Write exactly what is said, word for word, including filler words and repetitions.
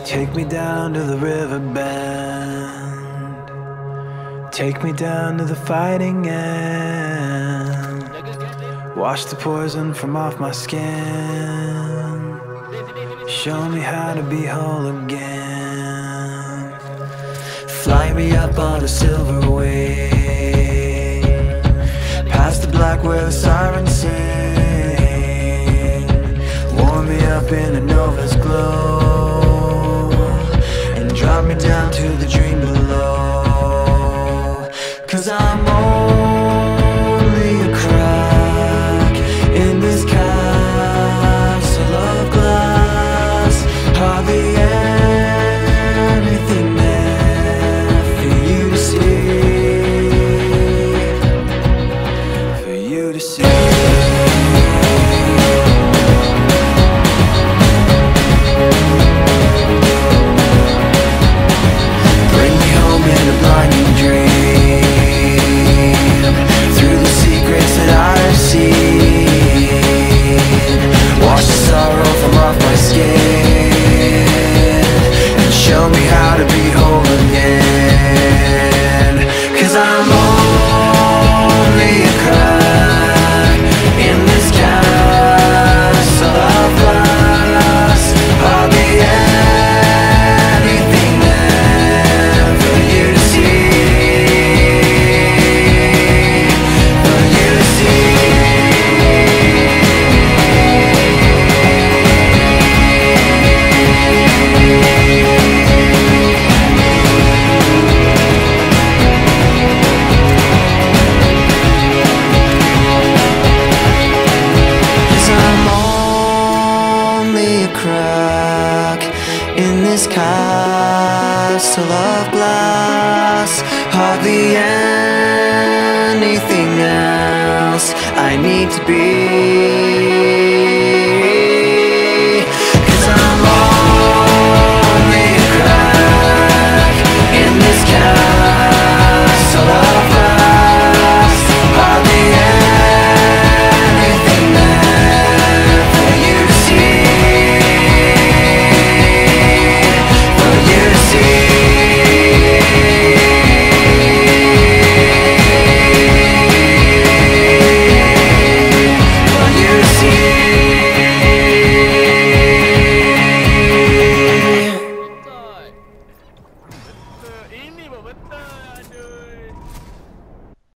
Take me down to the river bend. Take me down to the fighting end. Wash the poison from off my skin. Show me how to be whole again. Fly me up on a silver wing, past the black where the sirens sing. Warm me up in a nova's glow, and drop me down to the dream below. 'Cause I'm only a crack in this castle of glass. Hardly anything there for you to see, for you to see. Bring me home in a blinding dream, through the secrets that I've seen. Wash the sorrow from off my skin, and show me how to be whole again. 'Cause I'm only a crack in this castle of glass. Hardly anything there for you to see, for you to see. Crack in this castle of glass. Hardly anything else I need to be. 'Cause I'm only a crack in this castle of glass. Hardly anything there for you to see. Ini mah betul, aduh.